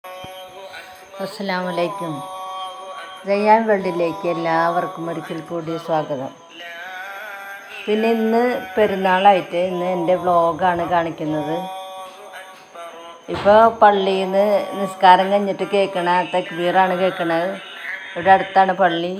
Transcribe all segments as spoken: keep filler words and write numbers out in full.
അസ്സലാമു അലൈക്കും. റയ്യാൻ വേൾഡിലേക്ക് എല്ലാവർക്കും ഒരിക്കൽ കൂടി സ്വാഗതം. പിന്നെ ഇന്ന് പെരുന്നാളായിട്ട് ഇന്ന് എൻ്റെ വ്ളോഗാണ് കാണിക്കുന്നത്. ഇപ്പോൾ പള്ളിയിൽ നിന്ന് നിസ്കാരം കഴിഞ്ഞിട്ട് കേൾക്കണ തക്ബീറാണ് കേൾക്കണത്. ഇവിടെ അടുത്താണ് പള്ളി.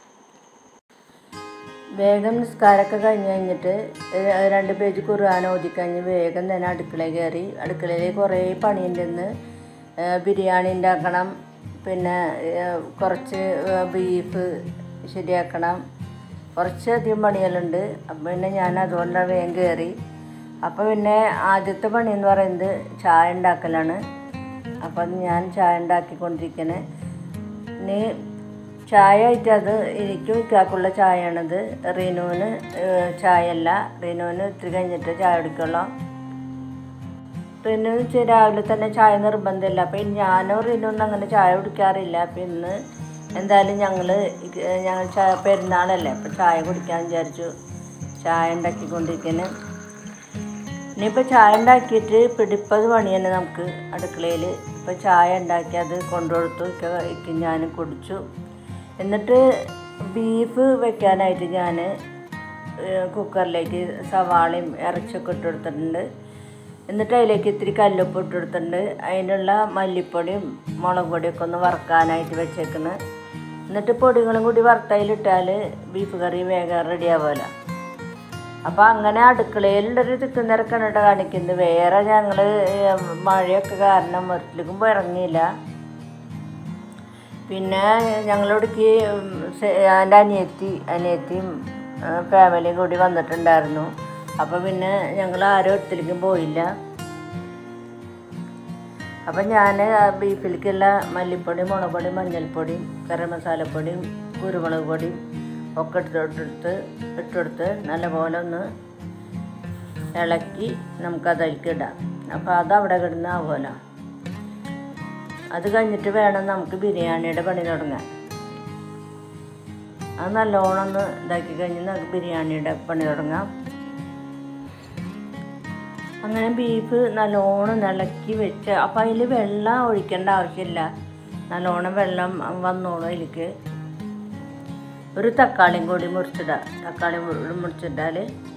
വേഗം നിസ്കാരമൊക്കെ കഴിഞ്ഞ് കഴിഞ്ഞിട്ട് രണ്ട് പേജ് ഖുർആൻ ഓതിക്കഴിഞ്ഞ് വേഗം തന്നെ അടുക്കളയിൽ കയറി. അടുക്കളയിൽ കുറേ പണിയുണ്ടെന്ന്. ബിരിയാണി ഉണ്ടാക്കണം, പിന്നെ കുറച്ച് ബീഫ് ശരിയാക്കണം, കുറച്ചധികം പണികളുണ്ട്. അപ്പം പിന്നെ ഞാൻ അതുകൊണ്ടാണ് വേഗം കയറി. അപ്പോൾ പിന്നെ ആദ്യത്തെ പണി എന്ന് പറയുന്നത് ചായ ഉണ്ടാക്കലാണ്. അപ്പം ഞാൻ ചായ ഉണ്ടാക്കിക്കൊണ്ടിരിക്കണേ. ഇനി ചായ ആയിട്ട് അത് എനിക്കും ഇക്കാക്കുള്ള ചായയാണത്. റീനുവിന് ചായ അല്ല, റീനുവിന് ഇത്തിരി കഴിഞ്ഞിട്ട് ചായ കുടിക്കുള്ളൂ. റീനു രാവിലെ തന്നെ ചായ നിർബന്ധമില്ല. അപ്പം ഞാനോ റീനൊന്നും അങ്ങനെ ചായ കുടിക്കാറില്ല. അപ്പം ഇന്ന് എന്തായാലും ഞങ്ങൾ ഞങ്ങൾ ചായ പെരുന്നാളല്ലേ, അപ്പം ചായ കുടിക്കാൻ വിചാരിച്ചു. ചായ ഉണ്ടാക്കിക്കൊണ്ടിരിക്കുന്നത്. ഇനിയിപ്പോൾ ചായ ഉണ്ടാക്കിയിട്ട് പിടിപ്പത് പണി തന്നെ നമുക്ക് അടുക്കളയിൽ. ഇപ്പോൾ ചായ ഉണ്ടാക്കി അത് കൊണ്ടുകൊടുത്തു. ഇക്ക് ഞാൻ കുടിച്ചു. എന്നിട്ട് ബീഫ് വെക്കാനായിട്ട് ഞാൻ കുക്കറിലേക്ക് സവാളയും ഇറച്ചിയൊക്കെ ഇട്ട് കൊടുത്തിട്ടുണ്ട്. എന്നിട്ട് അതിലേക്ക് ഇത്തിരി കല്ലുപ്പ് ഇട്ട് കൊടുത്തിട്ടുണ്ട്. അതിനുള്ള മല്ലിപ്പൊടിയും മുളക് പൊടിയൊക്കെ ഒന്ന് വറുക്കാനായിട്ട് വെച്ചേക്കുന്നത്. എന്നിട്ട് പൊടികളും കൂടി വറുത്തതിലിട്ടാൽ ബീഫ് കറി വേഗം റെഡി ആവുമല്ലോ. അപ്പോൾ അങ്ങനെ അടുക്കളയിലുള്ളൊരു തിക്കുന്നരക്കാണ് കേട്ടോ കാണിക്കുന്നത്. വേറെ ഞങ്ങൾ മഴയൊക്കെ കാരണം വീട്ടിലേക്കും ഇറങ്ങിയില്ല. പിന്നെ ഞങ്ങളിവിടേക്ക് എൻ്റെ അനിയത്തി അനിയത്തിയും ഫാമിലിയും കൂടി വന്നിട്ടുണ്ടായിരുന്നു. അപ്പോൾ പിന്നെ ഞങ്ങൾ ആരും ഒത്തിരിക്കും പോയില്ല. അപ്പം ഞാൻ ബീഫിലേക്കുള്ള മല്ലിപ്പൊടി, മുളക് പൊടി, മഞ്ഞൾപ്പൊടി, ഗരം മസാലപ്പൊടിയും കുരുമുളക് പൊടിയും ഒക്കെ ഇട്ടെടുത്ത് ഇട്ടെടുത്ത് നല്ലപോലെ ഒന്ന് ഇളക്കി നമുക്കതിലേക്ക് ഇടാം. അപ്പോൾ അതവിടെ കിടന്ന് ആവുമല്ലോ. അത് കഴിഞ്ഞിട്ട് വേണം നമുക്ക് ബിരിയാണിയുടെ പണി തുടങ്ങാൻ. അത് നല്ലോണം ഒന്ന് ഇതാക്കി കഴിഞ്ഞ് നമുക്ക് ബിരിയാണിയുടെ പണി തുടങ്ങാം. അങ്ങനെ ബീഫ് നല്ലോണം ഇളക്കി വെച്ച്, അപ്പം അതിൽ വെള്ളം ഒഴിക്കേണ്ട ആവശ്യമില്ല. നല്ലോണം വെള്ളം വന്നോളൂ. അതിലേക്ക് ഒരു തക്കാളിയും കൂടി മുറിച്ചിടുക. തക്കാളി മുറിച്ചിട്ടാൽ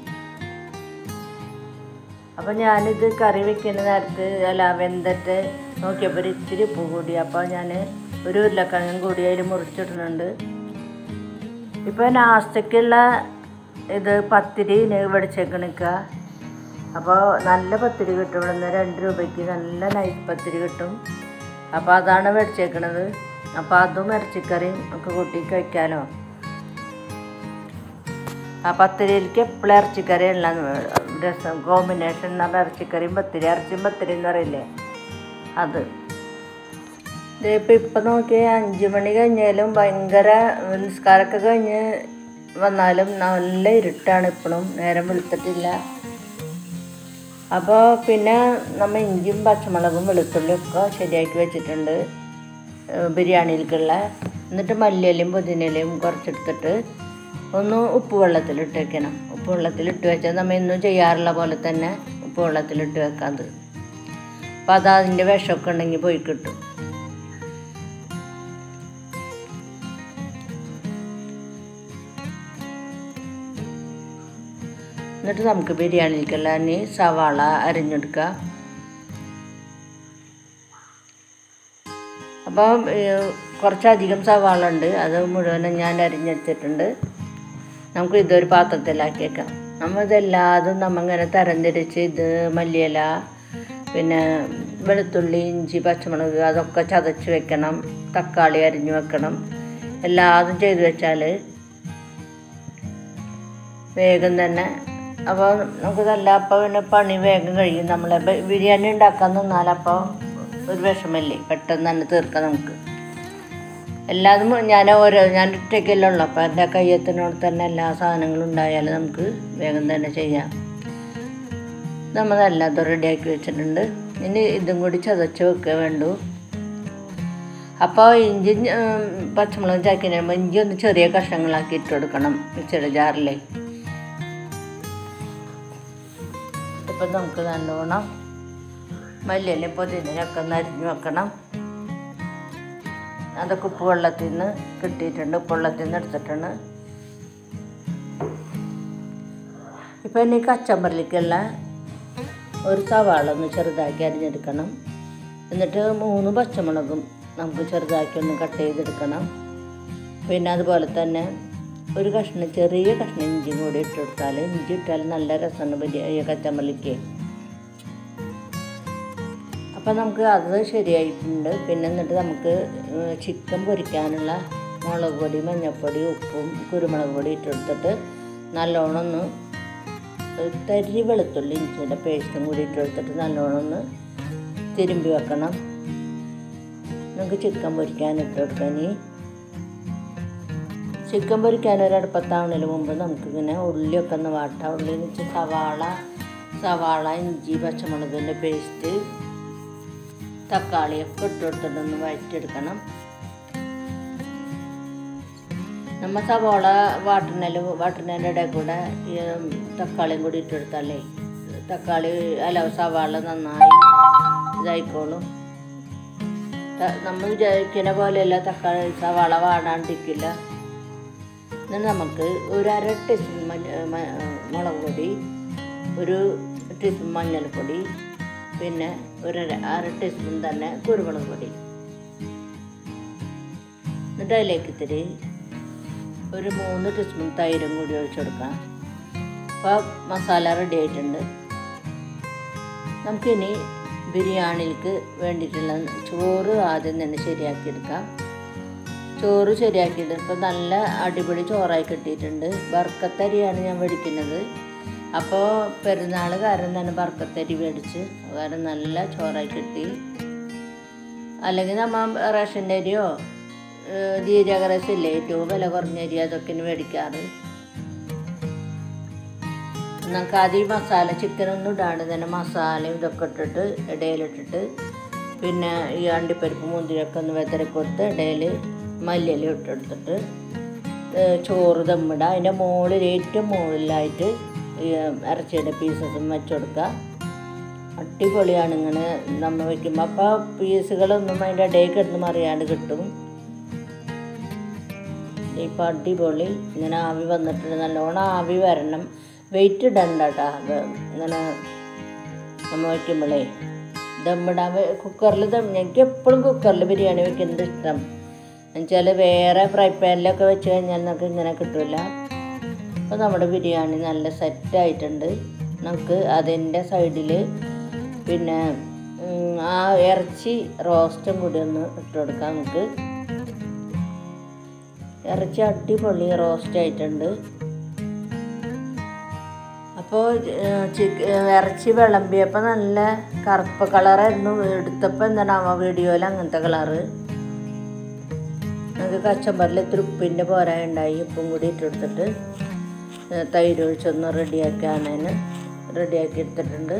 അപ്പം ഞാനിത് കറി വെക്കുന്ന നേരത്ത് അല്ല വെന്തിട്ട് നോക്കിയപ്പോൾ ഒരു ഇത്തിരി ഉപ്പ് കൂടി. അപ്പോൾ ഞാൻ ഒരു ഉരുളക്കിഴങ്ങും കൂടി അതിൽ മുറിച്ചിടുന്നുണ്ട്. ഇപ്പോൾ നാസ്തയ്ക്കുള്ള ഇത് പത്തിരി വെടിച്ചേക്കണിക്കുക. അപ്പോൾ നല്ല പത്തിരി കിട്ടും. ഇവിടെ നിന്ന് രണ്ട് രൂപയ്ക്ക് നല്ല നൈസ് പത്തിരി കിട്ടും. അപ്പോൾ അതാണ് വെടിച്ചേക്കണത്. അപ്പോൾ അതും ഇറച്ചിക്കറിയും ഒക്കെ കൂട്ടി കഴിക്കാമല്ലോ. ആ പത്തിരിയിലേക്ക് എപ്പോഴും ഇറച്ചിക്കറി ഉള്ള രസം കോമ്പിനേഷൻ എന്ന് പറഞ്ഞാൽ ഇറച്ചിക്കറിയും പത്തിരി, ഇറച്ചിയും പത്തിരി എന്ന് പറയില്ലേ അത്. ഇതിപ്പോൾ ഇപ്പം നോക്കിയാൽ അഞ്ച് മണി കഴിഞ്ഞാലും ഭയങ്കര നിസ്കാരമൊക്കെ കഴിഞ്ഞ് വന്നാലും നല്ല ഇരുട്ടാണ്. ഇപ്പോഴും നേരം വെളുത്തിട്ടില്ല. അപ്പോൾ പിന്നെ നമ്മൾ ഇഞ്ചിയും പച്ചമുളകും വെളുത്തുള്ളിയും ഒക്കെ ശരിയാക്കി വെച്ചിട്ടുണ്ട് ബിരിയാണിയിലേക്കുള്ള. എന്നിട്ട് മല്ലിയിലയും പുതിനയിലയും കുറച്ചെടുത്തിട്ട് ഒന്ന് ഉപ്പ് വെള്ളത്തിലിട്ട് വെക്കണം. ഉപ്പ് വെള്ളത്തിലിട്ട് വെച്ചാൽ നമ്മൾ ഇന്നും ചെയ്യാറുള്ള പോലെ തന്നെ ഉപ്പ് വെള്ളത്തിലിട്ട് വെക്കാത്. അപ്പം അത് അതിൻ്റെ വിഷമൊക്കെ ഉണ്ടെങ്കിൽ പോയി കിട്ടും. എന്നിട്ട് നമുക്ക് ബിരിയാണിയിലേക്കുള്ള ഇനി സവാള അരിഞ്ഞെടുക്കുക. അപ്പം കുറച്ചധികം സവാള ഉണ്ട്. അത് മുഴുവനും ഞാൻ അരിഞ്ഞെടുത്തിട്ടുണ്ട്. നമുക്ക് ഇതൊരു പാത്രത്തിലാക്കി വെക്കാം. നമ്മൾ ഇതെല്ലാതും നമ്മളിങ്ങനെ തരംതിരിച്ച് ഇത് മല്ലിയില, പിന്നെ വെളുത്തുള്ളി, ഇഞ്ചി, പച്ചമുളക് അതൊക്കെ ചതച്ച് വെക്കണം. തക്കാളി അരിഞ്ഞ് വെക്കണം. എല്ലാതും ചെയ്ത് വെച്ചാൽ വേഗം തന്നെ. അപ്പോൾ നമുക്ക് നല്ല അപ്പോൾ പിന്നെ പണി വേഗം കഴിയും. നമ്മൾ ബിരിയാണി ഉണ്ടാക്കാൻ നിന്നാൽ അപ്പോൾ ഒരു വിഷമല്ലേ, പെട്ടെന്ന് തന്നെ തീർക്കാം നമുക്ക്. എല്ലാതും ഞാൻ ഓരോ ഞാൻ ഒറ്റയ്ക്കല്ലേ ഉള്ളൂ. അപ്പോൾ എൻ്റെ കയ്യത്തിനോട് തന്നെ എല്ലാ സാധനങ്ങളും ഉണ്ടായാലും നമുക്ക് വേഗം തന്നെ ചെയ്യാം. നമ്മളെല്ലാതും റെഡിയാക്കി വെച്ചിട്ടുണ്ട്. ഇനി ഇതും കൂടി ചതച്ച് വെക്കുക വേണ്ടു. അപ്പോൾ ഇഞ്ചി പച്ചമുളകും ചാക്കി കഴിയുമ്പോൾ ഇഞ്ചി ഒന്ന് ചെറിയ കഷ്ണങ്ങളാക്കി ഇട്ട് കൊടുക്കണം മിക്സിയുടെ ജാറിലേ. ഇപ്പം നമുക്ക് നല്ലോണം മല്ലിയില പുതിനയൊക്കെ ഒന്ന് അരിഞ്ഞ് വെക്കണം. അതൊക്കെ ഉപ്പ് വെള്ളത്തിൽ നിന്ന് കിട്ടിയിട്ടുണ്ട്, ഉപ്പ് വെള്ളത്തിൽ നിന്ന് എടുത്തിട്ടുണ്ട്. ഇപ്പം ഇനി കച്ചമ്പറിലേക്കുള്ള ഒരു സവാള ഒന്ന് ചെറുതാക്കി അരിഞ്ഞെടുക്കണം. എന്നിട്ട് മൂന്ന് പച്ചമുളകും നമുക്ക് ചെറുതാക്കി ഒന്ന് കട്ട് ചെയ്തെടുക്കണം. പിന്നെ അതുപോലെ തന്നെ ഒരു കഷ്ണം ചെറിയ കഷ്ണം ഇഞ്ചിയും കൂടി ഇട്ട് കൊടുത്താൽ, ഇഞ്ചി ഇട്ടാൽ നല്ല രസമാണ് ബിരിയാണി കച്ചമ്പറിലേക്ക്. അപ്പം നമുക്ക് അത് ശരിയായിട്ടുണ്ട്. പിന്നെ എന്നിട്ട് നമുക്ക് ചിക്കൻ പൊരിക്കാനുള്ള മുളക് പൊടി, മഞ്ഞൾപ്പൊടി, ഉപ്പും കുരുമുളക് പൊടി ഇട്ടെടുത്തിട്ട് നല്ലോണം ഒന്ന് തരി വെളുത്തുള്ളി ഇഞ്ചിയുടെ പേസ്റ്റും കൂടി ഇട്ടെടുത്തിട്ട് നല്ലോണം ഒന്ന് തിരുമ്പി വെക്കണം. നമുക്ക് ചിക്കൻ പൊരിക്കാൻ ഇട്ട് കൊടുക്കാം. ഇനി ചിക്കൻ പൊരിക്കാൻ ഒരടുപ്പത്താവുന്നതിന് മുമ്പ് നമുക്കിങ്ങനെ ഉള്ളിയൊക്കെ ഒന്ന് വാട്ടാം. ഉള്ളി എന്ന് വെച്ചാൽ സവാള സവാള ഇഞ്ചി, പച്ചമുളകിൻ്റെ പേസ്റ്റ്, തക്കാളിയൊക്കെ ഇട്ട് കൊടുത്തിട്ടൊന്ന് വഴറ്റിയെടുക്കണം. നമ്മൾ സവാള വാട്ടുന്നതിൽ വാട്ടുന്നതിൻ്റെ ഇടയിൽ കൂടെ ഈ തക്കാളിയും കൂടി ഇട്ടെടുത്താലേ തക്കാളി അല്ല സവാള നന്നായി ഇതായിക്കോളും. നമ്മൾ വിചാരിക്കുന്ന പോലെയല്ല തക്കാളി സവാള വാടാണ്ടിരിക്കില്ല. എന്നിട്ട് നമുക്ക് ഒരു അര ടീസ്പൂൺ മുളക് പൊടി, ഒരു ടീസ്പൂൺ മഞ്ഞൾപ്പൊടി, പിന്നെ ഒരു അര ടീസ്പൂൺ തന്നെ കുരുമുളക് പൊടി, എന്നിട്ട് അതിലേക്ക് ഇത്തിരി ഒരു മൂന്ന് ടീസ്പൂൺ തൈരും കൂടി ഒഴിച്ചു കൊടുക്കാം. അപ്പോൾ മസാല റെഡി ആയിട്ടുണ്ട്. നമുക്കിനി ബിരിയാണിക്ക് വേണ്ടിയിട്ടുള്ള ചോറ് ആദ്യം തന്നെ ശരിയാക്കിയെടുക്കാം. ചോറ് ശരിയാക്കിയെടുപ്പോൾ നല്ല അടിപൊളി ചോറായി കിട്ടിയിട്ടുണ്ട്. ബർക്കത്തരിയാണ് ഞാൻ മേടിക്കുന്നത്. അപ്പോൾ പെരുന്നാൾ കാരണം തന്നെ ബർക്കത്തരി മേടിച്ച്, കാരണം നല്ല ചോറായി കിട്ടി. അല്ലെങ്കിൽ നമ്മൾ റേഷൻ്റെ അരിയോ ജീരക റൈസ് ഇല്ലേ ഏറ്റവും വില കുറഞ്ഞ അരി, അതൊക്കെ മേടിക്കാറ്. നമുക്ക് ആദ്യം മസാല ചിക്കനൊന്നും ഇടാണ്ട് തന്നെ മസാലയും ഇതൊക്കെ ഇട്ടിട്ട് ഇടയിലിട്ടിട്ട് പിന്നെ ഈ അണ്ടിപ്പരിപ്പ് മുന്തിരിയൊക്കെ ഒന്ന് വെതറി കൊടുത്ത് ഇടയിൽ മല്ലിയില ഇട്ടെടുത്തിട്ട് ചോറ് ദമ്മിടുക. അതിൻ്റെ മുകളിൽ ഏറ്റവും മുകളിലായിട്ട് ഈ ഇറച്ചിയുടെ പീസസും വെച്ച് കൊടുക്കുക. അടിപൊളിയാണ് ഇങ്ങനെ നമ്മൾ വയ്ക്കുമ്പോൾ. അപ്പോൾ പീസുകളൊന്നും അതിൻ്റെ ഇടയിൽ കിടന്ന് മറിയാണ്ട് കിട്ടും. ഇപ്പോൾ അടിപൊളി ഇങ്ങനെ ആവി വന്നിട്ടുണ്ട്. നല്ലോണം ആവി വരണം. വെയിറ്റ് ഇടണ്ട കേട്ടോ. അത് ഇങ്ങനെ നമ്മൾ വയ്ക്കുമ്പോഴേ ദമ്മിടാൻ കുക്കറിൽ ദം എനിക്ക് എപ്പോഴും കുക്കറിൽ ബിരിയാണി വയ്ക്കുന്നത് ഇഷ്ടം. എന്നുവെച്ചാൽ വേറെ ഫ്രൈ പാനിലൊക്കെ വെച്ച് കഴിഞ്ഞാൽ നമുക്ക് ഇങ്ങനെ കിട്ടില്ല. അപ്പോൾ നമ്മുടെ ബിരിയാണി നല്ല സെറ്റായിട്ടുണ്ട്. നമുക്ക് അതിൻ്റെ സൈഡിൽ പിന്നെ ആ ഇറച്ചി റോസ്റ്റും കൂടി ഒന്ന് ഇട്ട് കൊടുക്കാം. നമുക്ക് ഇറച്ചി അടിപൊളി റോസ്റ്റ് ആയിട്ടുണ്ട്. അപ്പോൾ ചിക്ക ഇറച്ചി വിളമ്പിയപ്പോൾ നല്ല കറുപ്പ് കളറായിരുന്നു. എടുത്തപ്പോൾ എന്താണ് വീഡിയോയിൽ അങ്ങനത്തെ കളറ്. നമുക്ക് കച്ചമ്പറിൽ ഇത്തിരി ഉപ്പിൻ്റെ പോരാ ഉണ്ടായി. ഉപ്പും കൂടി ഇട്ടെടുത്തിട്ട് തൈര് ഒഴിച്ചൊന്ന് റെഡിയാക്കാനേന് റെഡിയാക്കി എടുത്തിട്ടുണ്ട്.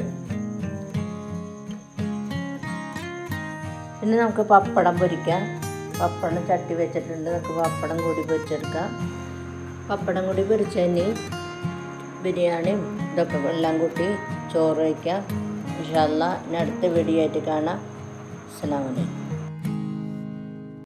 പിന്നെ നമുക്ക് പപ്പടം പൊരിക്കാം. പപ്പടം ചട്ടി വെച്ചിട്ടുണ്ട്. നമുക്ക് പപ്പടം കൂടി പൊരിച്ചെടുക്കാം. പപ്പടം കൂടി പൊരിച്ചതിന് ബിരിയാണിയും ഇതൊക്കെ എല്ലാം കൂട്ടി ചോറ് വയ്ക്കാം. ഇൻഷാ അല്ലാഹ് ഇനി അടുത്ത വീഡിയോ ആയിട്ട് കാണാം. അസ്സലാമു അലൈക്കും.